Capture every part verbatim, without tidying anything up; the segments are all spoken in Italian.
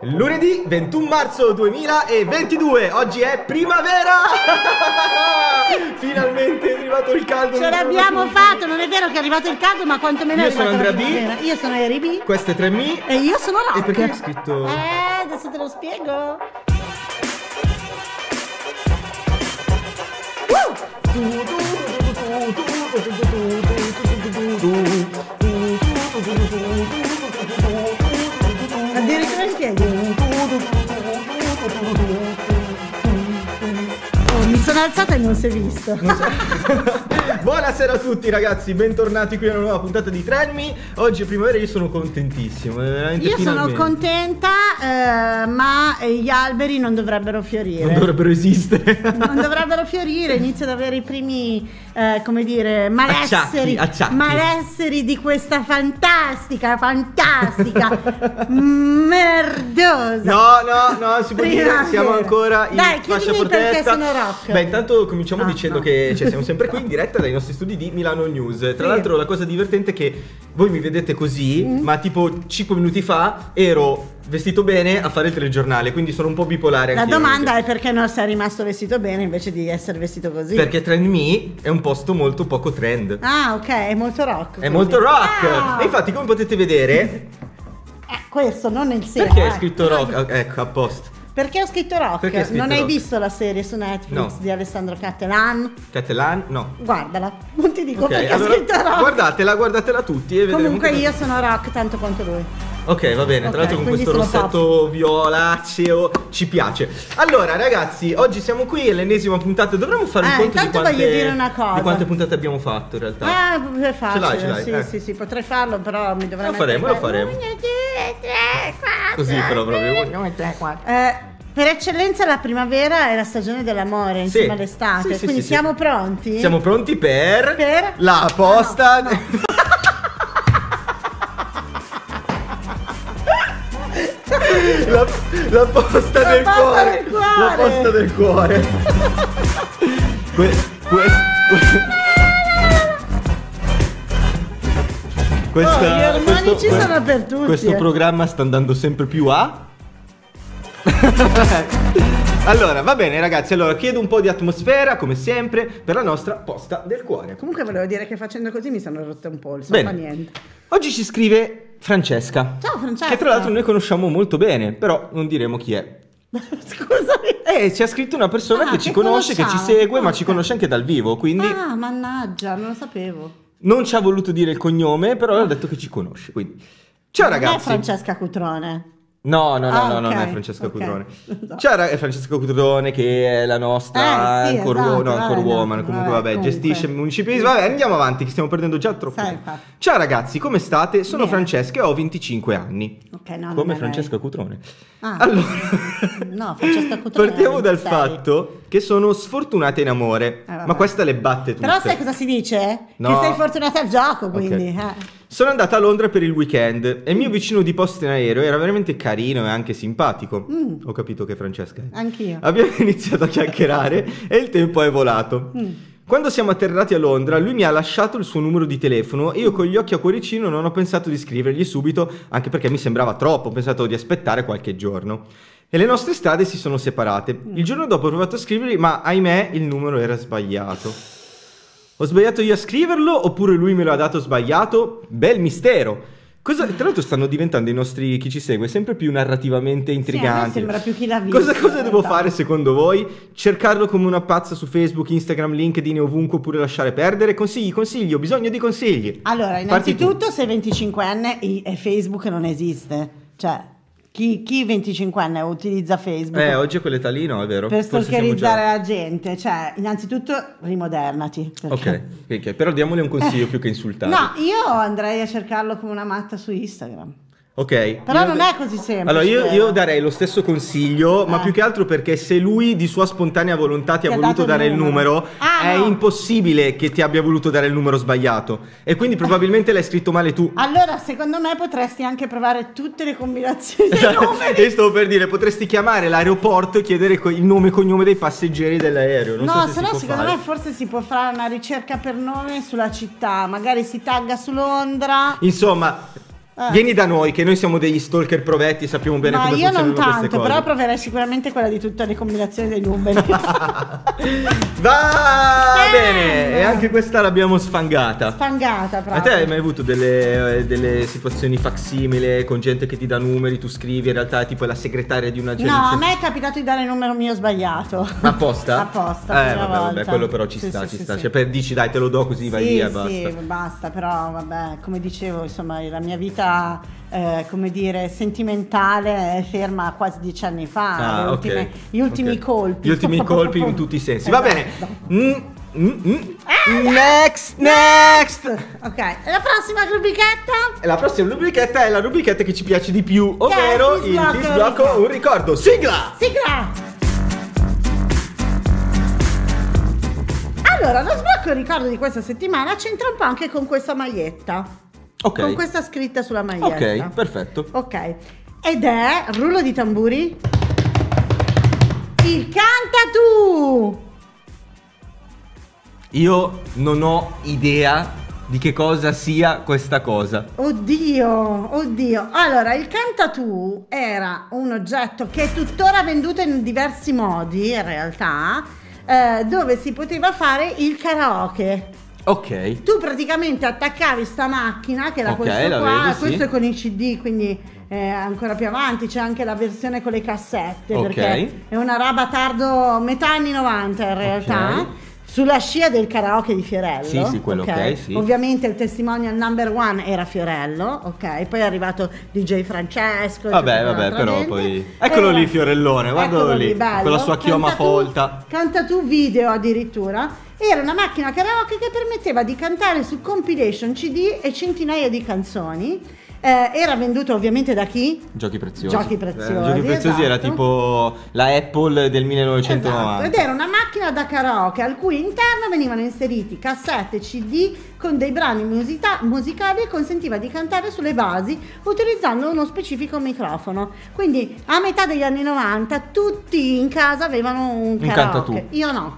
Lunedì ventuno marzo duemilaventidue, oggi è primavera! Finalmente è arrivato il caldo. Ce l'abbiamo fatto, non è vero che è arrivato il caldo, ma quantomeno io è arrivato sono la primavera. B. Io sono Eri B. Questo è tre M. E io sono Rock. E perché hai scritto? Eh, adesso te lo spiego. Addirittura in piedi. Oh, mi sono alzata e non si è visto. Non so. Buonasera a tutti ragazzi, bentornati qui a una nuova puntata di tre M. Oggi è primavera e io sono contentissimo, veramente. Io finalmente. sono contenta, eh, ma gli alberi non dovrebbero fiorire. Non dovrebbero esistere. Non dovrebbero fiorire, inizio ad avere i primi, eh, come dire, malesseri, Acciacchi, acciacchi. malesseri di questa fantastica, fantastica, merdosa. No, no, no, si può dire, primavera. siamo ancora in Dai, fascia chiedimi protetta. perché sono Rock. Beh, intanto cominciamo Ah, dicendo no. che cioè, siamo sempre qui in diretta dai nostri studi di Milano News. Tra Sì. l'altro la cosa divertente è che voi mi vedete così, Mm. ma tipo cinque minuti fa ero vestito bene a fare il telegiornale, quindi sono un po' bipolare La anch'io, domanda perché- è perché non sei rimasto vestito bene invece di essere vestito così. Perché Trend Me è un posto molto poco trend. Ah, ok, è molto rock. È quindi. molto rock. Ah. E infatti, come potete vedere, Eh, questo, non il sera. perché è eh. scritto rock? Ecco, a posto. Perché ho scritto rock? Perché hai scritto non hai rock? visto la serie su Netflix No. di Alessandro Cattelan? Catalan? No. Guardala, non ti dico Ok, perché allora ho scritto rock. guardatela, guardatela tutti e vedremo. Comunque come- io sono rock tanto quanto lui. Ok, va bene, tra Ok, l'altro con quindi questo sono rossetto violaceo ci piace. Allora ragazzi, oggi siamo qui, è l'ennesima puntata, dovremmo fare un Eh, conto di intanto quante, voglio dire una cosa. di quante puntate abbiamo fatto in realtà. Ah, è facile, l'hai, ce l'hai, sì, eh. sì, sì, potrei farlo, però mi dovrei Lo faremo, lo mettere- faremo. uno, due, tre, quattro. Così però proprio. uno, due, tre, quattro. Eh, per eccellenza la primavera è la stagione dell'amore insieme Sì. all'estate, Sì, sì, quindi sì, siamo sì. pronti? Siamo pronti per, Per? la posta. No, no. la, la posta La del posta cuore. del cuore. La posta del cuore. que, que, Questa, Oh, gli ormoni questo, ci sono per tutti, Questo eh. programma sta andando sempre più a. Allora, va bene ragazzi, allora chiedo un po' di atmosfera, come sempre, per la nostra posta del cuore. Comunque volevo dire che facendo così mi sono rotte un polso, non Bene. fa niente. Oggi ci scrive Francesca. Ciao Francesca. Che tra l'altro noi conosciamo molto bene, però non diremo chi è. Scusami. Eh, ci ha scritto una persona Ah, che ci che conosce, che ci conosciamo. segue, ma Ok. ci conosce anche dal vivo, quindi Ah, mannaggia, non lo sapevo. non ci ha voluto dire il cognome, però ha detto che ci conosce, quindi. Ciao Non è ragazzi. Francesca Cutrone. No, no, no, Ah, no, non ok, è Francesca ok. Cutrone. No. Ciao ragazzi, è Francesca Cutrone che è la nostra Eh, sì, anchor, esatto, wo- no, anchor vabbè, woman, no, comunque vabbè, vabbè, comunque. gestisce il municipalismo. Vabbè, andiamo avanti che stiamo perdendo già troppo Sì, tempo. infatti. Ciao ragazzi, come state? Sono Bene. Francesca e ho venticinque anni. Ok, no, non Come è Francesca lei. Cutrone. Ah. Allora, No, Francesca Cutrone. partiamo dal sei. fatto che sono sfortunata in amore, Eh, vabbè. ma questa le batte tutte. Però sai cosa si dice? No. Che sei fortunata al gioco, quindi. Ok. eh. Sono andata a Londra per il weekend e il mio vicino di posto in aereo era veramente carino e anche simpatico. Mm. Ho capito che Francesca è. Anch'io. Abbiamo iniziato a chiacchierare e il tempo è volato. Mm. Quando siamo atterrati a Londra, lui mi ha lasciato il suo numero di telefono e io con gli occhi a cuoricino non ho pensato di scrivergli subito, anche perché mi sembrava troppo, ho pensato di aspettare qualche giorno. E le nostre strade si sono separate. Il giorno dopo ho provato a scrivergli, ma ahimè il numero era sbagliato. Ho sbagliato io a scriverlo oppure lui me lo ha dato sbagliato? Bel mistero! Cosa, tra l'altro stanno diventando i nostri, chi ci segue, sempre più narrativamente Sì, a me intriganti. sembra più chi l'ha visto. Cosa, cosa in devo realtà. fare secondo voi? Cercarlo come una pazza su Facebook, Instagram, LinkedIn e ovunque oppure lasciare perdere? Consigli, consigli, ho bisogno di consigli. Allora, Parti tu. innanzitutto sei venticinquenne e e Facebook non esiste. Cioè, chi, chi venticinquenne utilizza Facebook Eh, oggi è quell'età lì, no, è vero? per Forse siamo stalkerizzare già- la gente? Cioè, innanzitutto rimodernati. Ok, perché- ok, però diamole un consiglio più che insultare. No, io andrei a cercarlo come una matta su Instagram. Ok. Però io- non è così semplice. Allora io, vero? io darei lo stesso consiglio, ma Eh. più che altro perché se lui di sua spontanea volontà ti ha Ti ha voluto dato il dare il numero. numero, Ah, è no. impossibile che ti abbia voluto dare il numero sbagliato. E quindi probabilmente l'hai scritto male tu. Allora, secondo me potresti anche provare tutte le combinazioni dei numeri. E stavo per dire, potresti chiamare l'aeroporto e chiedere co- il nome e cognome dei passeggeri dell'aereo. Non No, so se se si no può secondo fare. me forse si può fare una ricerca per nome sulla città, magari si tagga su Londra. Insomma, Eh. Vieni da noi, che noi siamo degli stalker provetti, sappiamo bene Ma come io funzionano non queste tanto, cose. però proverei sicuramente quella di tutte le combinazioni dei numeri. Va Eh. bene, e anche questa l'abbiamo sfangata. Sfangata A proprio. te hai mai avuto delle, eh, delle situazioni facsimile con gente che ti dà numeri, tu scrivi, in realtà è tipo la segretaria di un'agenzia? No, a me è capitato di dare il numero mio sbagliato. Apposta? Apposta, Eh, prima vabbè, vabbè, volta. quello però ci Sì, sta, sì, ci sì, sta. sì. Cioè, per, dici dai, te lo do così vai Sì, via e basta. sì, basta, però vabbè, come dicevo, insomma, la mia vita, eh, come dire, sentimentale è ferma a quasi dieci anni fa. Ah, le ok, ultime- gli ultimi ok. colpi. Gli ultimi colpi in tutti i sensi. Va bene. Esatto. Mm, mm, mm. Next, next. Ok, e la prossima rubrichetta? E la prossima rubrichetta è la rubrichetta che ci piace di più, ovvero Ti il sblocco Ti un sblocco ricordo. un ricordo. Sigla! Sigla! Allora, lo sblocco il ricordo di questa settimana c'entra un po' anche con questa maglietta. Ok. Con questa scritta sulla maglietta. Ok, perfetto. Ok. Ed è, rullo di tamburi, il Canta Tu! Io non ho idea di che cosa sia questa cosa. Oddio, oddio. Allora, il Canta Tu era un oggetto che è tuttora venduto in diversi modi, in realtà, eh, dove si poteva fare il karaoke. Ok. Tu praticamente attaccavi sta macchina, che era Ok, questo la qua, vedo, sì. questo è con i C D, quindi eh, ancora più avanti c'è anche la versione con le cassette, Ok. perché è una roba tardo, metà anni novanta in realtà. Ok. Sulla scia del karaoke di Fiorello. Sì, sì, quello ok, sì. Ovviamente il testimonial number one era Fiorello, ok? Poi è arrivato D J Francesco. Vabbè, tutta vabbè, un'altra però gente. poi... Eccolo Eh, lì Fiorellone, guardalo eccolo lì, bello. con la sua chioma Canta Tu- folta. Canta Tu video addirittura. Era una macchina karaoke che permetteva di cantare su compilation C D e centinaia di canzoni. Eh, era venduto ovviamente da chi? Giochi preziosi. Giochi preziosi, Eh, Giochi preziosi era esatto. tipo la Apple del millenovecentonovanta. Esatto. Ed era una macchina da karaoke al cui interno venivano inseriti cassette, C D con dei brani musita- musicali e consentiva di cantare sulle basi utilizzando uno specifico microfono. Quindi a metà degli anni novanta tutti in casa avevano un Un Canta karaoke. Tu. Io no.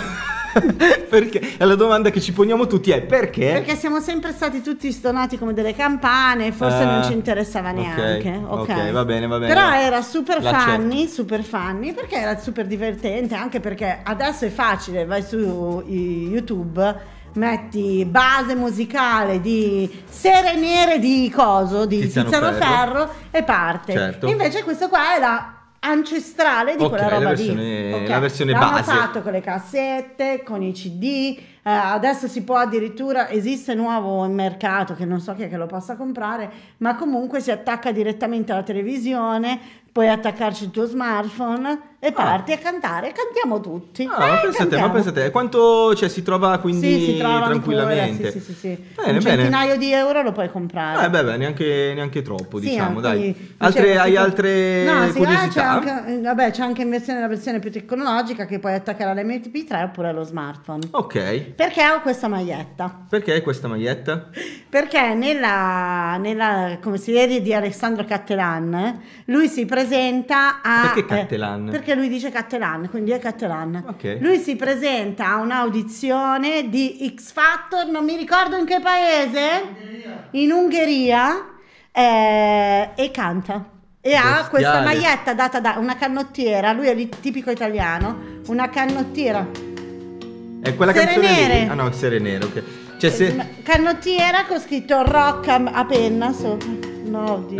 Perché? E la domanda che ci poniamo tutti è perché? Perché siamo sempre stati tutti stonati come delle campane, forse Eh, non ci interessava ok, neanche. Ok, ok, va bene, va bene. Però era super L'accetto. funny, super funny, perché era super divertente, anche perché adesso è facile, vai su i- YouTube, metti base musicale di Sere Nere di coso, di Tiziano Tiziano, Ferro. Ferro, e parte. Certo. Invece questo qua era ancestrale di Ok, quella roba la lì. versione- Ok. la versione L'hanno base. fatto con le cassette, con i C D, eh, adesso si può addirittura, esiste nuovo in mercato che non so chi è che lo possa comprare, ma comunque si attacca direttamente alla televisione, puoi attaccarci il tuo smartphone e parti a cantare, cantiamo tutti. Ah, ma Eh, pensate, ma cantiamo. pensate, e quanto cioè, si trova quindi Sì, si trova tranquillamente? ancora, sì, sì, sì, sì. Bene, Un bene. centinaio di euro lo puoi comprare. Eh beh, beh, neanche, neanche troppo, Sì, diciamo, anche dai. lì, Altre, dicevo, hai sì, altre no, sì, ah, c'è curiosità? anche, eh, vabbè, c'è anche in versione, la versione più tecnologica che puoi attaccare all'emme pi tre oppure allo smartphone. Ok, Perché ho questa maglietta? perché hai questa maglietta? Perché nella, nella come serie di Alessandro Cattelan lui si presenta a... Perché Cattelan? eh, perché lui dice Cattelan, quindi è Cattelan. Ok. Lui si presenta a un'audizione di X Factor, non mi ricordo in che paese? In Ungheria. eh, e canta. E ha Bestiale. questa maglietta data da una canottiera, lui è lì tipico italiano, una canottiera. È quella Sere canzone Nere. lì? Ah no, Sere Nere, ok. Cioè se... Canottiera con scritto rock a, a penna sopra. No, oddio.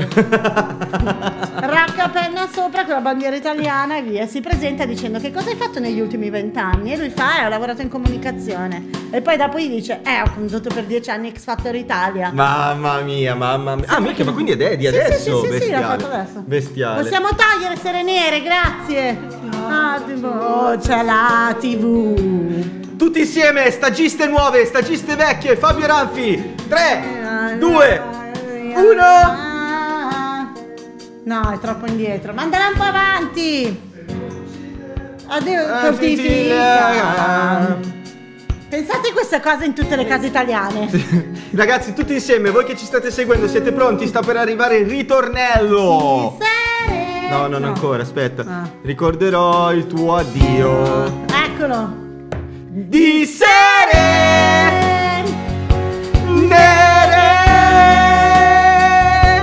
Rock a penna sopra con la bandiera italiana e via. Si presenta dicendo che cosa hai fatto negli ultimi vent'anni? E lui fa, eh, ho lavorato in comunicazione. E poi dopo gli dice, eh, ho condotto per dieci anni X Factor Italia. Mamma mia, mamma mia. Ah, mica, ma quindi è de- di Sì, adesso? sì, sì, sì, sì, l'ho Bestiale. fatto adesso. Bestiale. Possiamo togliere Sere Nere, grazie. Ah, tipo, oh, c'è la tivù. Tutti insieme, stagiste nuove, stagiste vecchie, Fabio Ranfi. tre, due, uno. No, è troppo indietro. Mandala un po' avanti. Addio, Ah, fortifica. Pensate a queste cose in tutte le case italiane. Ragazzi, tutti insieme, voi che ci state seguendo, siete pronti? Sta per arrivare il ritornello. Sere. No, non ancora, aspetta. Ah. Ricorderò il tuo addio. Eccolo. Di sere nere.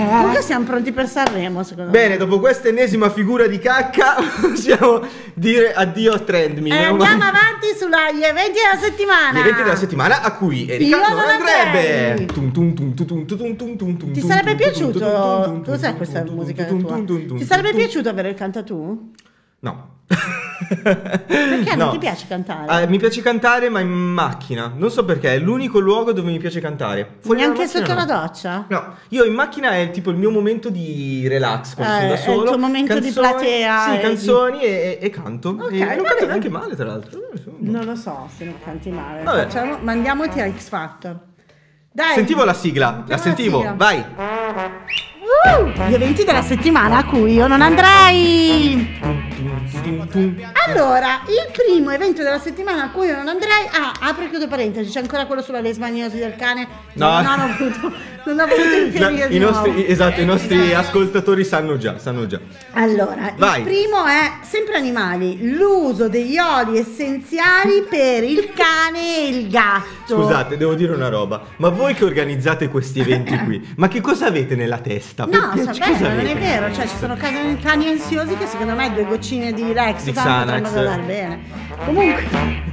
Comunque siamo pronti per Sanremo, secondo Bene, me. dopo questa ennesima figura di cacca possiamo dire addio a Trendme. Eh, andiamo avanti sulla gli eventi della settimana. Gli eventi della settimana a cui Erika Io non non andrebbe. andrei. Tum, tum, tum, tum, tum, tum, tum, tum, tum, Ti tum, sarebbe tum, piaciuto? tum, tum, tum, Tu sai tum, questa tum, musica tum, tua? tum, tum, tum, Ti sarebbe tum. piaciuto avere il cantatù? No. Perché non No. ti piace cantare? Eh, mi piace cantare, ma in macchina. Non so perché, è l'unico luogo dove mi piace cantare. Fuori dalla Neanche macchina sotto no. la doccia? No, io in macchina è tipo il mio momento di relax quando Eh, sono da è il solo. tuo momento di platea Sì, e canzoni e, e- e canto. Ok, e non va canto bene. neanche male, tra l'altro. Non lo so se non canti male. Vabbè. Facciamo, mandiamoti a X Factor. Dai. Sentivo la sigla, Sentiamo la sentivo, sigla. vai. Uh, gli eventi della settimana a cui io non andrei. Allora, il primo evento della settimana a cui io non andrei. Ah, apro e chiudo parentesi, c'è ancora quello sulla lesmaniosi del cane. No. Non ho voluto, non ho voluto infierire No, di i nuovo. nostri, esatto, i nostri ascoltatori sanno già, sanno già. Allora, Vai. il primo è sempre animali, l'uso degli oli essenziali per il cane e il gatto. Scusate, devo dire una roba, ma voi che organizzate questi eventi qui, ma che cosa avete nella testa? No, Perché- sa cioè, cosa bene, non è avete? vero, cioè ci sono cani, cani ansiosi che secondo me due goccine di Lex Di potrebbero Xanax. andare bene. Comunque,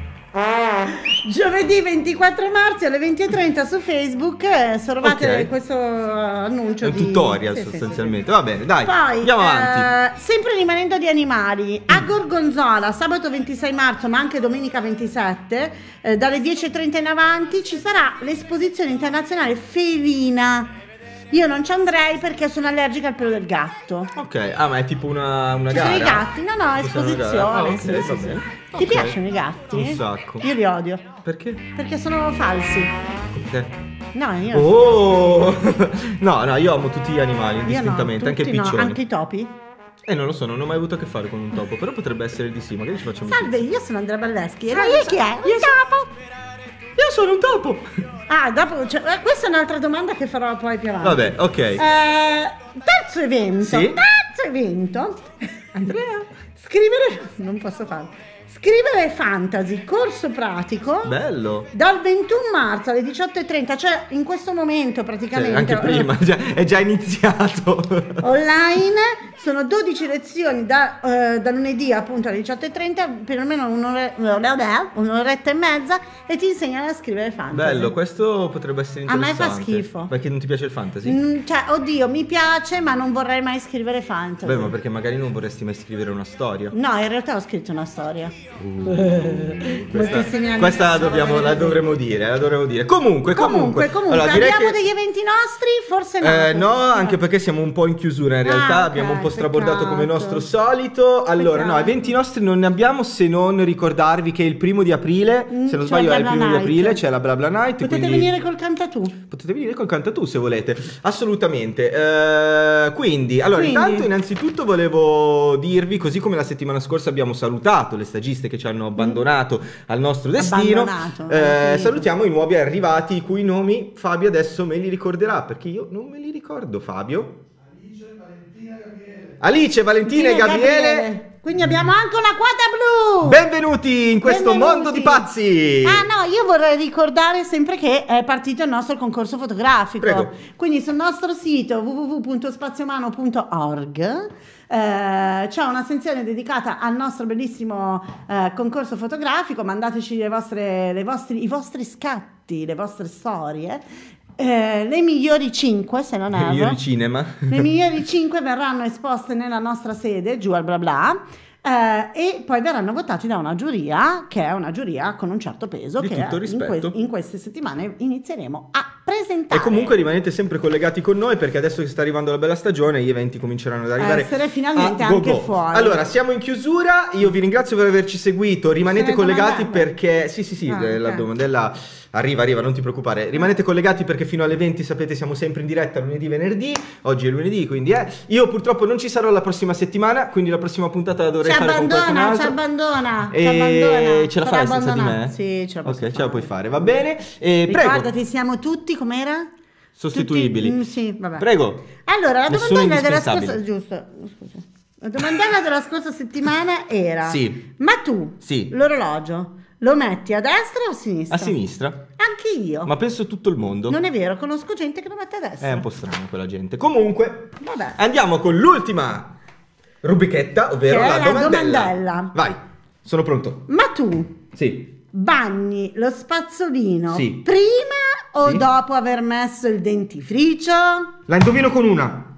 giovedì ventiquattro marzo alle venti e trenta su Facebook eh, trovate Ok. questo eh, annuncio. È un di... tutorial Sì, sì, sostanzialmente. Va bene, dai. Poi, andiamo avanti. eh, sempre rimanendo di animali, a Gorgonzola, sabato ventisei marzo, ma anche domenica ventisette, eh, dalle dieci e trenta in avanti, ci sarà l'esposizione internazionale felina. Io non ci andrei perché sono allergica al pelo del gatto. Ok, ah, ma è tipo una, una Ci gara. sono i gatti? No, no, Ci sono le esposizione. gare. Ah, ok, sì, va sì, sì. bene. Ti Ok. piacciono i gatti? Un sacco. Io li odio. Perché? Perché sono falsi. Perché? No, io, Oh! No, no, io amo tutti gli animali, io no, indistintamente, anche i tutti no, piccioni. anche i topi. Eh, non lo so, non ho mai avuto a che fare con un topo, però potrebbe essere di sì, magari ci facciamo. Salve, io sono Andrea Balleschi. E Salve, lei chi è? salve. Un topo. Io sono un topo! Ah, dopo, cioè, eh, questa è un'altra domanda che farò poi più avanti. Vabbè, ok. Eh, terzo evento. Sì? Terzo evento. Andrea, scrivere. Non posso farlo. Scrivere fantasy, corso pratico. Bello! Dal ventuno marzo alle diciotto e trenta, cioè in questo momento praticamente. Cioè, anche prima, già- è già iniziato. Online sono dodici lezioni da, eh, da lunedì appunto alle diciotto e trenta, per almeno un'ore- un'oretta e mezza, e ti insegnano a scrivere fantasy. Bello, questo potrebbe essere A me interessante. fa schifo. Perché non ti piace il fantasy? Mm, cioè, oddio, mi piace, ma non vorrei mai scrivere fantasy. Beh, ma perché magari non vorresti mai scrivere una storia. No, in realtà ho scritto una storia. Questa, Moltissimi anni questa la, fa. dobbiamo, la dovremmo dire, la dovremmo dire. Comunque, comunque, Comunque, comunque, allora, direi abbiamo che- degli eventi nostri? Forse no. Eh, no, forse anche perché siamo un po' in chiusura in realtà, Ah, ok, abbiamo un po' strabordato come peccato. nostro solito. Allora, no, Peccato. eventi nostri non ne abbiamo, se non ricordarvi che il primo di aprile, Mm, se non c'è sbaglio la è il Bla primo Bla di aprile, Night. c'è la Bla Bla Night. Potete quindi venire col cantatù. potete venire col cantatù se volete, assolutamente. Eh, quindi, allora, Quindi. intanto innanzitutto volevo dirvi, così come la settimana scorsa abbiamo salutato le stagiste che ci hanno abbandonato al nostro destino, Abbandonato, eh, finito. salutiamo i nuovi arrivati, i cui nomi Fabio adesso me li ricorderà, perché io non me li ricordo. Fabio? Alice, Valentina e Gabriele. Quindi abbiamo anche una quota blu. Benvenuti in questo Benvenuti. mondo di pazzi. Ah no, io vorrei ricordare sempre che è partito il nostro concorso fotografico. Prego. Quindi sul nostro sito w w w punto spaziomano punto org eh, c'è una sezione dedicata al nostro bellissimo eh, concorso fotografico. Mandateci le vostre, le vostri, i vostri scatti, le vostre storie. Eh, le migliori cinque, se non Il erro. migliori cinema. Le migliori cinque verranno esposte nella nostra sede, giù al bla bla, eh, e poi verranno votati da una giuria, che è una giuria con un certo peso, Di che tutto in, rispetto. in queste settimane inizieremo a presentare. E comunque rimanete sempre collegati con noi, perché adesso che sta arrivando la bella stagione gli eventi cominceranno ad arrivare essere finalmente a anche go-go. fuori. Allora, siamo in chiusura, io vi ringrazio per averci seguito, rimanete Se ne collegati domandate? perché sì sì sì, Ah, eh, la ok. domandella arriva arriva, non ti preoccupare. Rimanete collegati perché fino alle venti, sapete, siamo sempre in diretta lunedì venerdì. Oggi è lunedì, quindi eh. Io purtroppo non ci sarò la prossima settimana, quindi la prossima puntata la dovrei ci fare con qualcun abbandona, altro. ci abbandona, E ci abbandona. ce la Sarà fai senza di abbandonato. me? Sì, ce la posso Ok, ce la fare. puoi fare, va bene? E prego, Ricordati, siamo tutti, com'era? sostituibili. Tutti- mm, sì, vabbè. Prego. Allora, la Nessuno domandella della indispensabile. scorsa, giusto, scusa. La domandella della scorsa settimana era: Sì. ma tu Sì. l'orologio lo metti a destra o a sinistra? A sinistra. Anch'io anche io. Ma penso tutto il mondo. Non è vero, conosco gente che lo mette a destra. È un po' strano quella gente. Comunque, Vabbè. andiamo con l'ultima rubrichetta, ovvero Che è la, la domandella. domandella. Vai, sono pronto. Ma tu Sì. bagni lo spazzolino Sì. prima o Sì. dopo aver messo il dentifricio? La indovino con una.